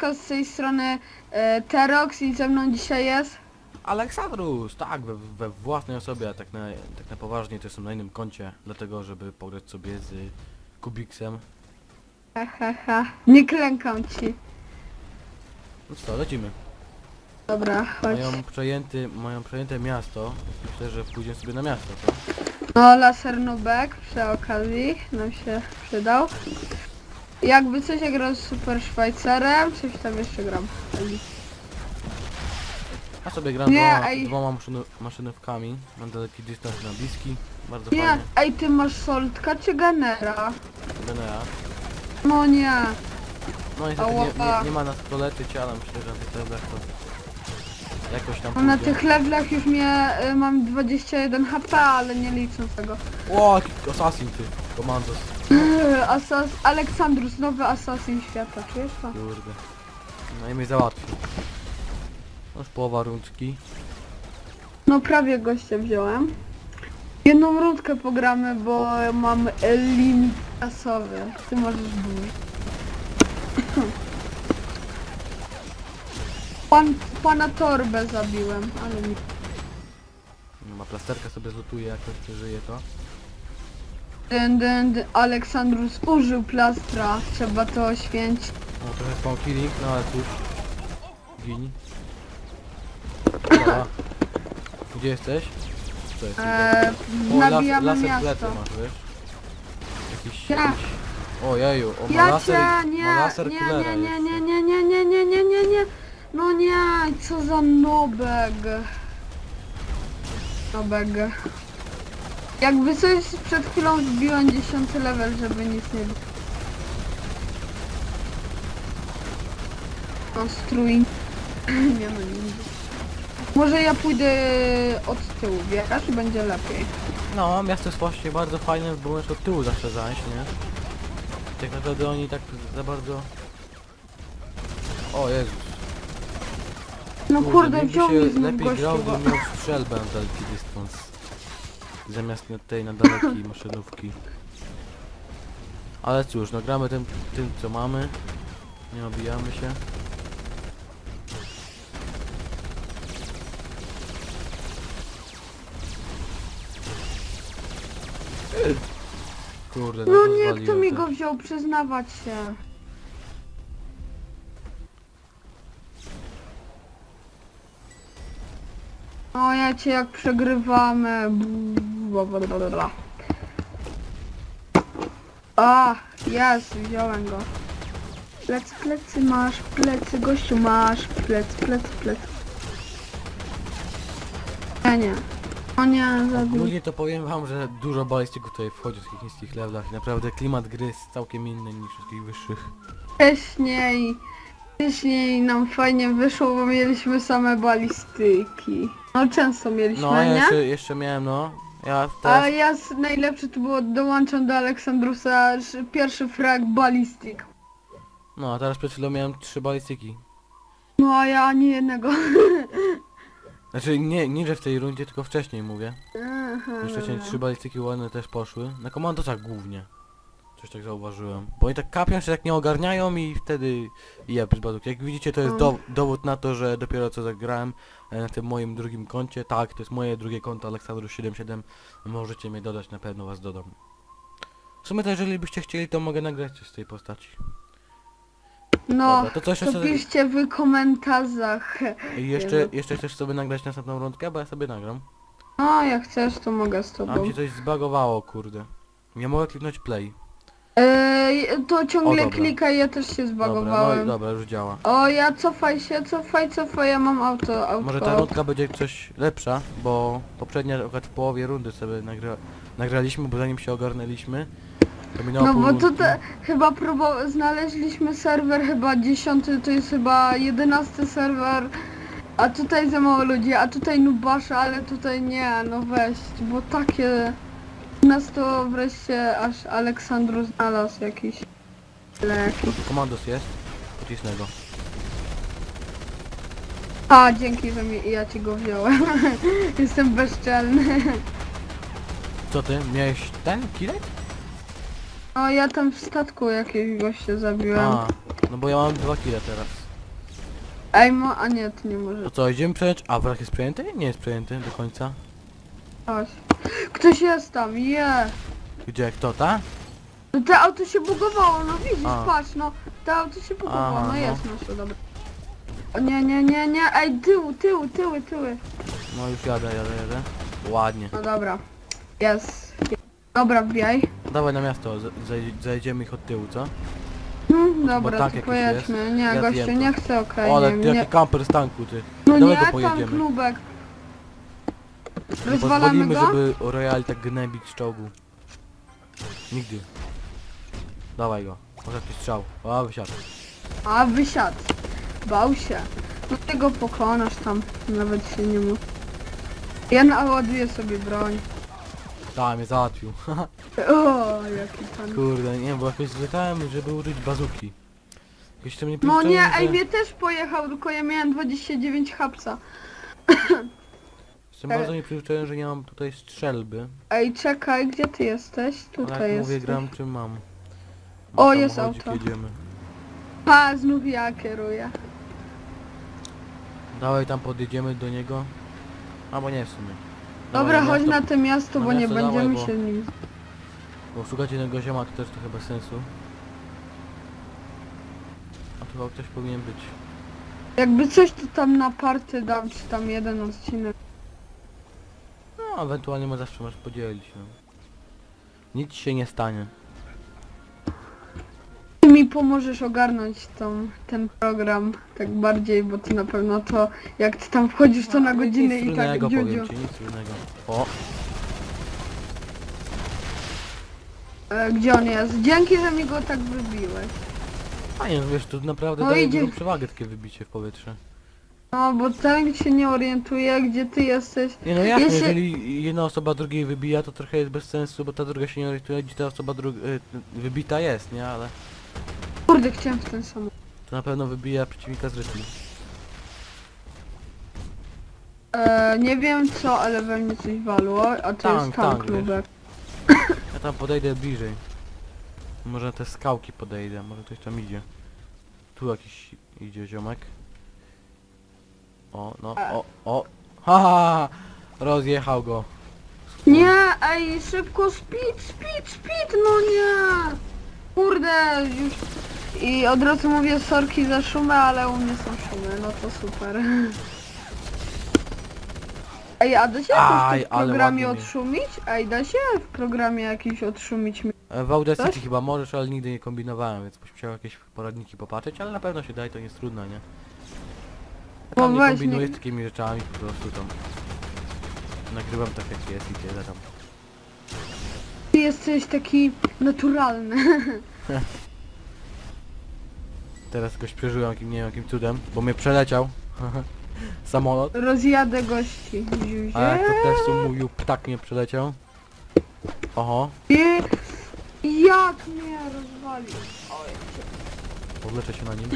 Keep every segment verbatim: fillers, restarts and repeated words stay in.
Siemanko, z tej strony e, Terox i ze mną dzisiaj jest... Aleksandrus, tak, we, we własnej osobie, a tak na, tak na poważnie to jestem na innym koncie, dlatego żeby pograć sobie z Kubiksem. Ha, ha, ha. Nie klękam ci. No co, lecimy. Dobra, chodź. Mają przejęty, mają przejęte miasto, myślę, że pójdziemy sobie na miasto, co? No, laser nubek przy okazji nam się przydał. Jakby coś, ja gram z Super Szwajcarem, coś tam jeszcze gram. Ja sobie gram Nie, dwoma, ej. dwoma maszynu, maszynówkami, mam daleki dystans na bliski, bardzo Nie, fajnie. ej, ty masz Soltka czy Genera? Genera. No nie. No niestety nie, Ała. nie, nie ma nas kto leczyć, ale myślę, że na tych levelach to jakoś tam No, na pójdzie. tych levelach już mnie, y, mam dwadzieścia jeden H P, ale nie licząc tego. O, jaki assassin ty, komandos. Asas... Aleksandrus, nowy asasin świata, czujesz to? Kurde. No i mnie załatwił. No już połowa rundki. No prawie gościa wziąłem. Jedną rundkę pogramy, bo mam limit czasowy. Ty możesz dłużej. Pan, pana torbę zabiłem, ale nie. No, ma plasterka sobie zlutuje, jakoś przeżyje to. Dyn, dyn, dyn. Aleksandrus użył plastra, trzeba to oświęcić. No trochę spawn killing, no ale cóż. Gin. Dobra. Gdzie jesteś? Co jest? Eee, o, las, nabijamy laser miasto. plecy masz, wiesz? Jakiś... Ja. jakiś... O jeju, o ma Ja laser, cię, nie, ma laser nie, killera nie, nie, jeszcze. nie, nie, nie, nie, nie, nie, nie, nie, no nie, co za nobek. Nobek. Jakby coś przed chwilą wbiłem dziesiąty level, żeby nic nie było. No strój. Nie no, nie. Może ja pójdę od tyłu, wiesz, będzie lepiej. No, miasto jest właśnie bardzo fajne, bo możesz od tyłu zawsze zajść, nie? Tak naprawdę oni tak za bardzo... O Jezus. No kurde, niby wziął się mi znów lepiej gościu. grał, bo- gdybym miał strzelbę na daleki dystans. Zamiast na tej na dalekiej maszynówki. Ale cóż, no gramy tym, tym co mamy. Nie obijamy się. Kurde, no, No to nie, kto zwaliłem mi to. go wziął, przyznawać się. O ja cię jak przegrywamy. Blablabla. A, jest, wziąłem go. Plecy, plecy masz, plecy, gościu masz, plecy, plecy, plecy. Nie, nie. O nie, zabił. Ogólnie to powiem wam, że dużo balistyków tutaj wchodzi w takich niskich levelach i naprawdę klimat gry jest całkiem inny niż w tych wyższych. Wcześniej, wcześniej nam fajnie wyszło, bo mieliśmy same balistyki. No często mieliśmy, No, ja nie? jeszcze, jeszcze miałem, no. Ja A teraz... ja z, najlepsze to było, dołączam do Aleksandrusa sz- pierwszy frag balistik. No, a teraz przed chwilą miałem trzy balistyki. No a ja ani jednego. Znaczy nie, nie że w tej rundzie, tylko wcześniej mówię. Aha, Już wcześniej dobra. trzy balistyki ładne też poszły. Na komandosach głównie. Coś tak zauważyłem. Bo oni tak kapią się, tak nie ogarniają i wtedy jeb z bazuk. Jak widzicie, to jest No. do, dowód na to, że dopiero co zagrałem e, na tym moim drugim koncie. Tak, to jest moje drugie konto Aleksandrus siedem siedem. Możecie mnie dodać, na pewno was dodam. W sumie to jeżeli byście chcieli, to mogę nagrać coś z tej postaci. No, Dobra, to co jeszcze to sobie- piszcie w komentarzach. I jeszcze, Jezu. jeszcze chcesz sobie nagrać następną rundkę, bo ja sobie nagram. No, jak chcesz, to mogę z A tobą. mi się coś zbagowało, kurde. Nie mogę kliknąć play. Eee, to ciągle O, dobra. klikaj, ja też się Dobra, no i zbagowałem. dobra, już działa. O, ja cofaj się, cofaj, cofaj, ja mam auto, auto. Może ta rundka będzie coś lepsza, bo poprzednia akurat w połowie rundy sobie nagra nagraliśmy, bo zanim się ogarnęliśmy, to minęło No pół bo rundki. tutaj chyba próbo znaleźliśmy serwer chyba dziesiąty, to jest chyba jedenasty serwer, a tutaj za mało ludzi, a tutaj Nubasza, ale tutaj nie, no weź, bo takie... U nas to wreszcie aż Aleksandru znalazł jakiś leki. Komandos jest, pocisnę go. A, dzięki, że mi, ja ci go wziąłem. Jestem bezczelny. Co ty, miałeś ten kilek? No ja tam w statku jakiegoś się zabiłem. A, no bo ja mam dwa kile teraz. Ej, mo... a nie, ty nie To możesz. co, idziemy przejąć? A wrak jest przejęty? Nie jest przejęty do końca. Chodź. Ktoś jest tam, je. Gdzie, kto, ta? No te auto się bugowało, no widzisz, A. patrz, no. Te auto się bugowało, Aha, no no. jest nasze, dobra. O nie, nie, nie, nie, ej, tył, tył, tyły, tyły. No już jadę, jadę, jadę. Ładnie. No dobra. Jest. Dobra, wbijaj. Dawaj na miasto, z- zaj- zajedziemy ich od tyłu, co? Hmm, dobra, tank to jakiś pojedźmy. jest. Nie, Ja gościu, zjem to. nie chcę, okej, O, ale nie, ty jaki nie. kamper z tanku, ty. No Dawaj nie, go tam pojedziemy. klubek. Nie Rozwalamy pozwolimy, go? żeby Royal tak gnębić z czołgu. Nigdy. Dawaj go. Może jakiś strzał. O, wysiadł. A, wysiadł. Bał się. No ty go pokonasz tam, nawet się nie mógł. Ja naładuję sobie broń. Tak, mnie załatwił. O, jaki pan. Kurde, nie, bo jakoś zlecałem, żeby użyć bazuki. Jakoś to mnie No przyzwyczaiło, nie, ej, że- mnie też pojechał, tylko ja miałem dwadzieścia dziewięć hapsa. Jestem bardzo nieprzyzwyczajony, że nie mam tutaj strzelby. Ej, czekaj, gdzie ty jesteś? Ale Tutaj jak jest. mówię, gram czym mam. O, Na jest samochodzie auto. Jedziemy. A, znów ja kieruję. Dawaj tam podjedziemy do niego. Albo nie w sumie. Dobra, Dawaj chodź miasto, na to miasto, na bo nie miasto będziemy dawaj, bo- się nim. Bo szukać jednego zioma to też trochę bez sensu. A tu chyba ktoś powinien być. Jakby coś to tam na party dam, czy tam jeden odcinek. No, ewentualnie może zawsze możesz podzielić, no. Nic się nie stanie. Ty mi pomożesz ogarnąć tą, ten program tak bardziej, bo ty na pewno to, jak ty tam wchodzisz to na No, godzinę nic i tak trudnego, dziudziu. powiem ci, nic trudnego. O, E, gdzie on jest? Dzięki, że mi go tak wybiłeś. fajnie, wiesz, to naprawdę No daje idzie. dużą przewagę takie wybicie w powietrze. No, bo ten się nie orientuje, gdzie ty jesteś. Nie no jasne, Jeśli- jeżeli jedna osoba drugiej wybija, to trochę jest bez sensu, bo ta druga się nie orientuje, gdzie ta osoba druga y, wybita jest, nie? Ale Kurde, chciałem w ten sam. to na pewno wybija przeciwnika z rytmu. E, nie wiem co, ale we mnie coś walło, a to Tank, jest tank tank, lubek. Ja tam podejdę bliżej. Może na te skałki podejdę, może ktoś tam idzie. Tu jakiś idzie ziomek. O, no, o, o. Ha, ha, ha. Rozjechał go. Nie, ej, szybko, speed, speed, speed, no nie! Kurde, już... I od razu mówię sorki za szumę, ale u mnie są szumy, no to super. Ej, a da się Aj, jakoś w ale programie ładnie mi. odszumić? Ej, da się w programie jakiś odszumić mi? E, W Audacity Coś? chyba możesz, ale nigdy nie kombinowałem, więc musiał jakieś poradniki popatrzeć, ale na pewno się daje, to nie jest trudne, nie? Ja No tam nie właśnie. kombinuję z takimi rzeczami, po prostu tam nagrywam tak jak jest i tyle tam. Ty jesteś taki naturalny. Teraz goś przeżyłem jakim, nie wiem jakim cudem, bo mnie przeleciał samolot, Rozjadę gości. Ziuzie. a jak to też mówił, ptak mnie przeleciał. Oho, I jak mnie rozwalił. Oj. powleczę się na nim.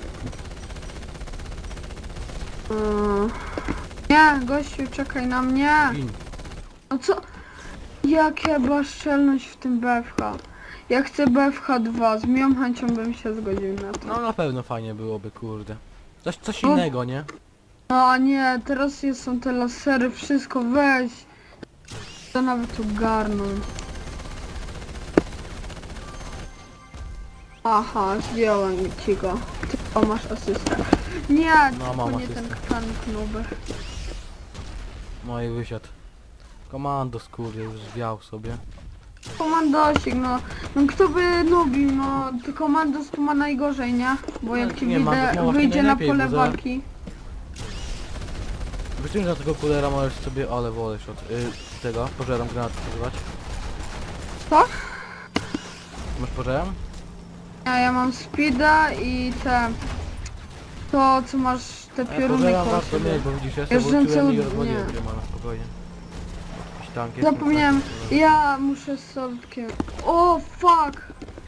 Mm. Nie, gościu, czekaj na mnie. Gin. No co? Jakie była szczelność w tym B F H? Ja chcę B F H dwa, z miłą chęcią bym się zgodził na to. No na pewno fajnie byłoby, kurde. Coś, coś No. innego, nie? No a nie, teraz jest, są te lasery, wszystko, weź. To nawet ogarną. Aha, zdjąłem ci go. Ty masz asystę. Nie, No, tylko mam nie ten asystę. kranik nuber. No i wysiadł. Komando skóry już zwiał sobie. Komandosik, no, no kto by nubił, no, ty komandos tu ma najgorzej, nie? Bo jak No, ci nie, wyjdę, Mandos ma właśnie wyjdzie na najlepiej, pole bo za- walki. Wyciągnij na tego kulera, możesz sobie, ale wolę od y, tego, pożeram granat używać. Co? Masz pożeram? Ja, ja mam speeda i te... To, co masz, te A ja pioruny pożeram koło warto siebie. mieć, bo widzisz, ja sobie Jeżdżące włączyłem i ud- rozwaliłem nie. Rymana, spokojnie. Jakiś tank jest, no Zapomniałem, tak, ja muszę sobie... O, fuck!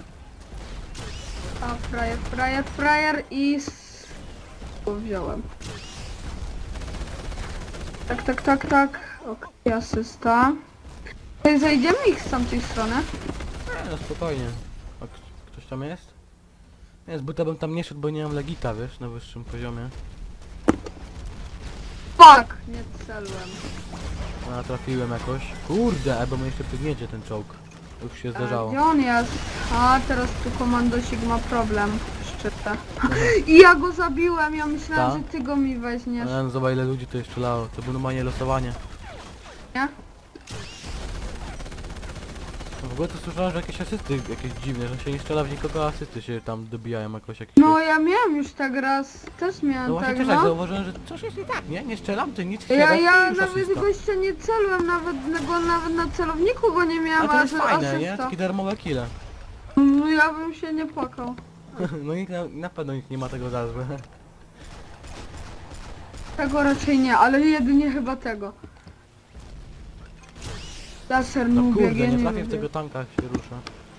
A, frajer, frajer, frajer i... s- O, wziąłem. Tak, tak, tak, tak. Okej, asysta. Tutaj zajdziemy ich z tamtej strony. Nie, no spokojnie. A k- ktoś tam jest? Nie, z buta bym tam nie szedł, bo nie mam legita, wiesz, na wyższym poziomie. Fuck! Nie celłem. A trafiłem jakoś. Kurde, bo my jeszcze pygniecie ten czołg. Już się A, zdarzało. gdzie on jest? A, teraz tu komandosik ma problem. Szczytę. I ja go zabiłem, ja myślałem, Ta? że ty go mi weźmiesz. Ale no zobacz ile ludzi to jeszcze lało. To było normalnie losowanie. Nie? No w ogóle to słyszałem, że jakieś asysty jakieś dziwne, że się nie strzela w nikogo, a asysty się tam dobijają jakoś jakieś. No ja miałem już tak raz, też No miałem właśnie tak, też tak no. zauważyłem, że coś jest nie tak, nie? Nie strzelam, ty nic Ja, strzelasz, ja ty już nawet asysta. gościa nie celłem, nawet, go, nawet na celowniku go nie A miałem, to jest że fajne, nie? asysta. Takie darmowe kile. No ja bym się nie płakał. No nikt na, na pewno nikt nie ma tego za złe. Tego raczej nie, ale jedynie chyba tego. Laser No nubie, kurde, nie nie trafię w lubię. tego tanka jak się rusza.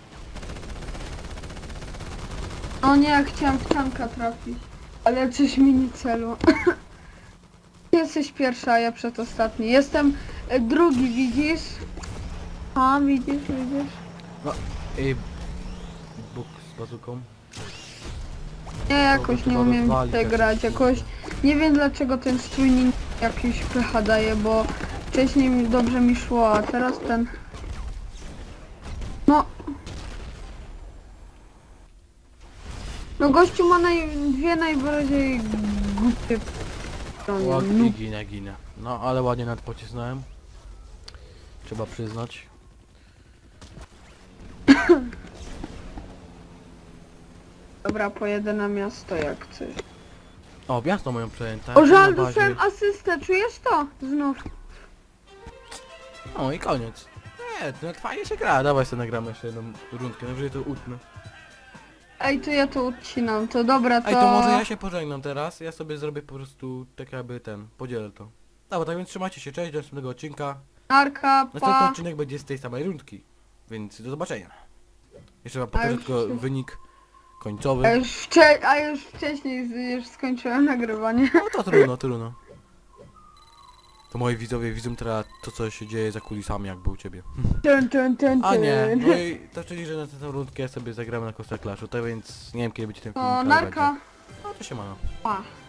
O nie, chciałem w tanka trafić. Ale coś mi nie celu. Jesteś pierwsza, a ja przedostatni. Jestem e, drugi, widzisz? A, widzisz, widzisz? No i... Bóg z bazuką. Nie, jakoś trzeba nie umiem rozwalić tutaj jakoś, grać, jakoś... Nie wiem dlaczego ten strój nie jakiś pecha daje, bo wcześniej mi- dobrze mi szło, a teraz ten... No... No gościu ma naj... dwie najbardziej głupie... O, broni. i No, ginę, ginę. No ale ładnie nad pocisnąłem. Trzeba przyznać. dobra, pojedę na miasto jak coś. O, miasto mają przejęte. O żal, na bazie. dostałem asystę, czujesz to? Znów. No i koniec. Nie, to jak fajnie się gra. Dawaj sobie nagramy jeszcze jedną rundkę, najwyżej to utnę. Ej, to ja to odcinam, to dobra, to... Ej, to może ja się pożegnam teraz. Ja sobie zrobię po prostu tak jakby ten, podzielę to. Dobra, tak więc trzymajcie się, cześć, do następnego odcinka. Narka, Następny pa. odcinek będzie z tej samej rundki. Więc do zobaczenia. Jeszcze wam A pokażę już tylko się- wynik A końcowy. już, wcze... A już wcześniej z- już skończyłem nagrywanie. No to trudno, trudno. To moi widzowie widzą teraz to, co się dzieje za kulisami, jakby u ciebie. Tun, tun, tun, A nie, tun. no i to czyli, że na tę rundkę sobie zagramy na Costa Clashu, to więc nie wiem kiedy będzie ten film. O, ale narka. będzie. No to się ma. Pa.